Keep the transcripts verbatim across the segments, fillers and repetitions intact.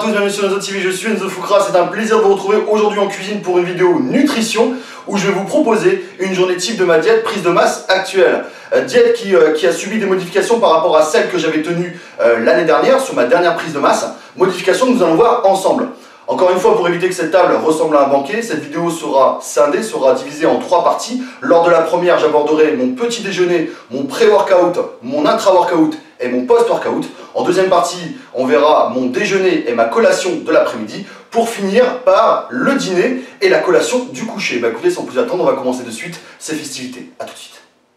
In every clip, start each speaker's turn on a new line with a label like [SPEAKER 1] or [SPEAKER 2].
[SPEAKER 1] tous, bienvenue sur Enzo T V, je suis Enzo Foucra, c'est un plaisir de vous retrouver aujourd'hui en cuisine pour une vidéo nutrition où je vais vous proposer une journée type de ma diète prise de masse actuelle. Euh, diète qui, euh, qui a subi des modifications par rapport à celle que j'avais tenue euh, l'année dernière sur ma dernière prise de masse, modifications que nous allons voir ensemble. Encore une fois, pour éviter que cette table ressemble à un banquet, cette vidéo sera scindée, sera divisée en trois parties. Lors de la première, j'aborderai mon petit déjeuner, mon pré-workout, mon intra-workout et mon post-workout. En deuxième partie, on verra mon déjeuner et ma collation de l'après-midi pour finir par le dîner et la collation du coucher. Bah écoutez, sans plus attendre, on va commencer de suite ces festivités. A tout de suite.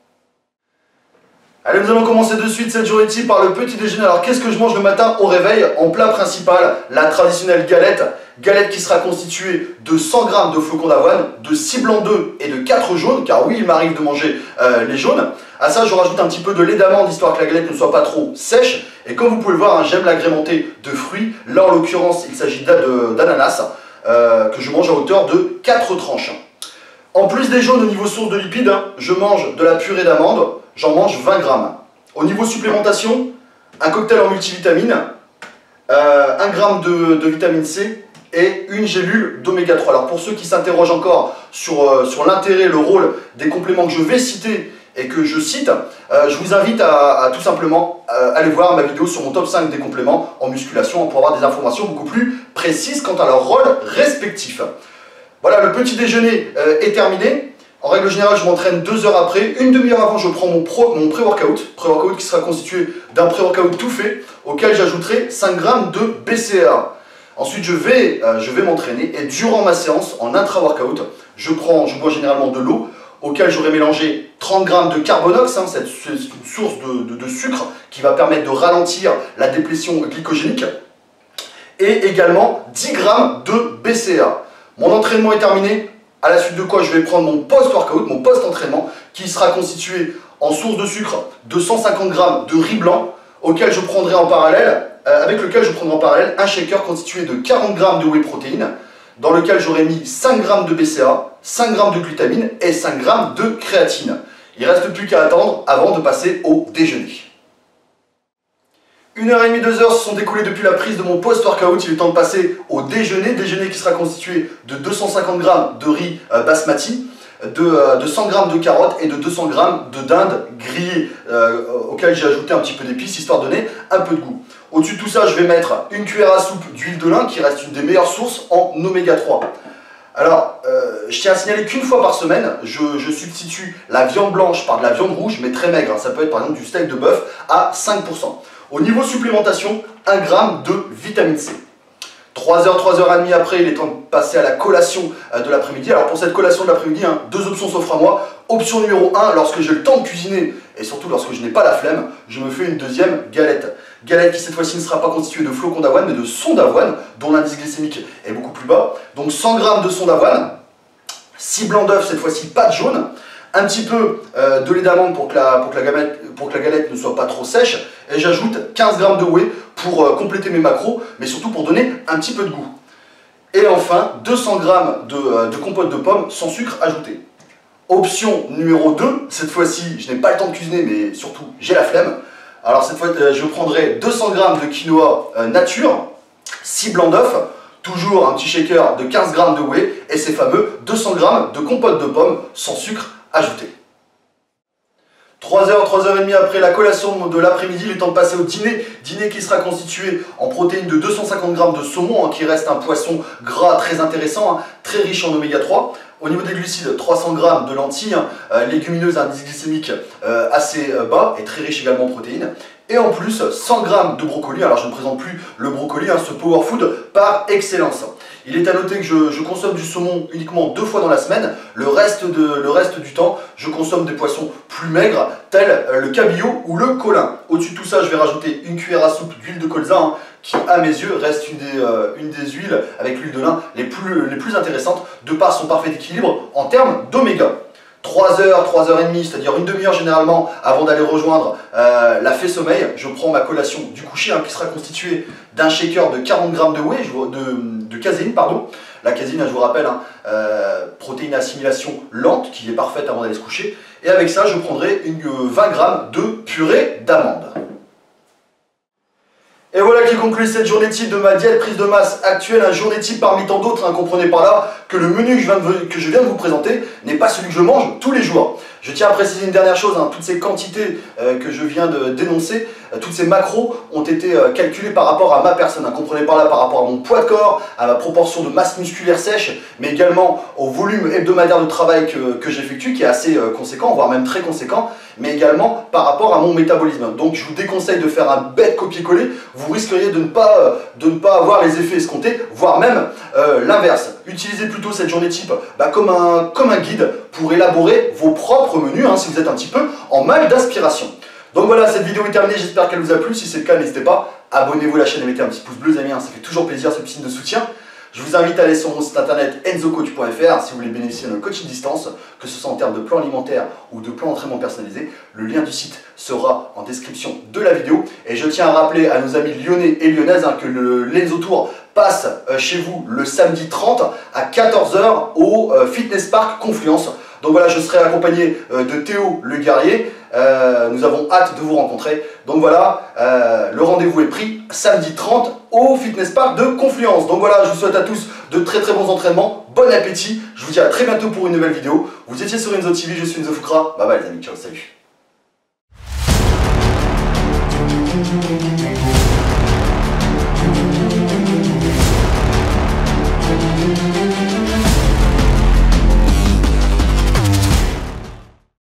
[SPEAKER 1] Allez, nous allons commencer de suite cette journée type par le petit déjeuner. Alors qu'est-ce que je mange le matin au réveil? En plat principal, la traditionnelle galette. Galette qui sera constituée de cent grammes de flocons d'avoine, de six blancs d'œufs et de quatre jaunes, car oui, il m'arrive de manger euh, les jaunes. À ça, je rajoute un petit peu de lait d'amande, histoire que la galette ne soit pas trop sèche. Et comme vous pouvez le voir, hein, j'aime l'agrémenter de fruits. Là, en l'occurrence, il s'agit d'ananas, euh, que je mange à hauteur de quatre tranches. En plus des jaunes, au niveau source de lipides, hein, je mange de la purée d'amande. J'en mange vingt grammes. Au niveau supplémentation, un cocktail en multivitamines, euh, un gramme de, de vitamine C et une gélule d'oméga trois. Alors pour ceux qui s'interrogent encore sur, euh, sur l'intérêt, le rôle des compléments que je vais citer et que je cite, euh, je vous invite à, à tout simplement euh, aller voir ma vidéo sur mon top cinq des compléments en musculation pour avoir des informations beaucoup plus précises quant à leur rôle respectif. Voilà, le petit déjeuner euh, est terminé. En règle générale, je m'entraîne deux heures après. Une demi-heure avant, je prends mon, pro, mon pré-workout. Pré-workout qui sera constitué d'un pré-workout tout fait, auquel j'ajouterai cinq grammes de B C A A. Ensuite, je vais, euh, je vais m'entraîner et durant ma séance, en intra-workout, je prends, je bois généralement de l'eau, auquel j'aurai mélangé trente grammes de carbonox, hein, cette, cette source de, de, de sucre qui va permettre de ralentir la déplétion glycogénique, et également dix grammes de B C A A. Mon entraînement est terminé. À la suite de quoi je vais prendre mon post-workout, mon post-entraînement, qui sera constitué en source de sucre de cent cinquante grammes de riz blanc, auquel je prendrai en parallèle, euh, avec lequel je prendrai en parallèle un shaker constitué de quarante grammes de whey protéine, dans lequel j'aurai mis cinq grammes de B C A A, cinq grammes de glutamine et cinq grammes de créatine. Il ne reste plus qu'à attendre avant de passer au déjeuner. Une heure et demie, deux heures se sont écoulées depuis la prise de mon post-workout. Il est temps de passer au déjeuner. Déjeuner qui sera constitué de deux cent cinquante grammes de riz euh, basmati, de, euh, de cent grammes de carottes et de deux cents grammes de dinde grillée, euh, auquel j'ai ajouté un petit peu d'épices, histoire de donner un peu de goût. Au-dessus de tout ça, je vais mettre une cuillère à soupe d'huile de lin, qui reste une des meilleures sources en oméga trois. Alors, euh, je tiens à signaler qu'une fois par semaine, je, je substitue la viande blanche par de la viande rouge, mais très maigre. Ça peut être par exemple du steak de bœuf à cinq pour cent. Au niveau supplémentation, un gramme de vitamine C. trois heures, trois heures trente après, il est temps de passer à la collation de l'après-midi. Alors pour cette collation de l'après-midi, hein, deux options s'offrent à moi. Option numéro un, lorsque j'ai le temps de cuisiner, et surtout lorsque je n'ai pas la flemme, je me fais une deuxième galette. Galette qui cette fois-ci ne sera pas constituée de flocons d'avoine, mais de son d'avoine, dont l'indice glycémique est beaucoup plus bas. Donc cent grammes de son d'avoine, six blancs d'œufs, cette fois-ci pas de jaune, un petit peu euh, de lait d'amande pour, pour, pour que la galette ne soit pas trop sèche, et j'ajoute quinze grammes de whey pour euh, compléter mes macros, mais surtout pour donner un petit peu de goût. Et enfin, deux cents grammes de, euh, de compote de pommes sans sucre ajouté. Option numéro deux, cette fois-ci, je n'ai pas le temps de cuisiner, mais surtout, j'ai la flemme. Alors cette fois, euh, je prendrai deux cents grammes de quinoa euh, nature, six blancs d'œufs, toujours un petit shaker de quinze grammes de whey, et ces fameux deux cents grammes de compote de pommes sans sucre ajouté. trois heures, trois heures trente après la collation de l'après-midi, il est temps de passer au dîner. Dîner qui sera constitué en protéines de deux cent cinquante grammes de saumon, hein, qui reste un poisson gras très intéressant, hein, très riche en oméga trois. Au niveau des glucides, trois cents grammes de lentilles, hein, euh, légumineuses à indice glycémique euh, assez euh, bas et très riche également en protéines. Et en plus, cent grammes de brocoli. Alors je ne présente plus le brocoli, hein, ce power food par excellence. Il est à noter que je, je consomme du saumon uniquement deux fois dans la semaine. Le reste, de, le reste du temps, je consomme des poissons plus maigres, tels le cabillaud ou le colin. Au-dessus de tout ça, je vais rajouter une cuillère à soupe d'huile de colza, hein, qui, à mes yeux, reste une des, euh, une des huiles, avec l'huile de lin, les plus, les plus intéressantes, de par son parfait équilibre en termes d'oméga. trois heures, trois heures trente, c'est-à-dire une demi-heure généralement avant d'aller rejoindre euh, la fée sommeil, je prends ma collation du coucher, hein, qui sera constituée d'un shaker de quarante grammes de whey, de, de caséine, pardon. La caséine, je vous rappelle, hein, euh, protéine à assimilation lente, qui est parfaite avant d'aller se coucher. Et avec ça, je prendrai une, euh, vingt grammes de purée d'amande. Et voilà qui conclut cette journée type de ma diète prise de masse actuelle, un journée type parmi tant d'autres, hein, comprenez par là que le menu que je, viens de, que je viens de vous présenter n'est pas celui que je mange tous les jours. Je tiens à préciser une dernière chose, hein, toutes ces quantités euh, que je viens de dénoncer, euh, toutes ces macros ont été euh, calculées par rapport à ma personne, hein, comprenez par là par rapport à mon poids de corps, à ma proportion de masse musculaire sèche, mais également au volume hebdomadaire de travail que, que j'effectue, qui est assez euh, conséquent, voire même très conséquent, mais également par rapport à mon métabolisme. Donc je vous déconseille de faire un bête copier-coller, vous risqueriez de ne pas, euh, de ne pas avoir les effets escomptés, voire même euh, l'inverse. Utilisez plutôt cette journée type bah, comme, un, comme un guide pour élaborer vos propres menus, hein, si vous êtes un petit peu en mal d'aspiration. Donc voilà, cette vidéo est terminée, j'espère qu'elle vous a plu. Si c'est le cas, n'hésitez pas, abonnez-vous à la chaîne et mettez un petit pouce bleu, les amis, hein, ça fait toujours plaisir, ce petit signe de soutien. Je vous invite à aller sur mon site internet enzo coach point f r si vous voulez bénéficier d'un coaching distance, que ce soit en termes de plan alimentaire ou de plan d'entraînement personnalisé. Le lien du site sera en description de la vidéo. Et je tiens à rappeler à nos amis lyonnais et lyonnaises hein, que le l'Enzo Tour passe euh, chez vous le samedi trente à quatorze heures au euh, Fitness Park Confluence. Donc voilà, je serai accompagné euh, de Théo le guerrier. Euh, nous avons hâte de vous rencontrer. Donc voilà, euh, le rendez-vous est pris samedi trente au Fitness Park de Confluence. Donc voilà, je vous souhaite à tous de très très bons entraînements, bon appétit. Je vous dis à très bientôt pour une nouvelle vidéo. Vous étiez sur Enzo T V, je suis Enzo Fukra. Bye bye les amis, ciao, salut.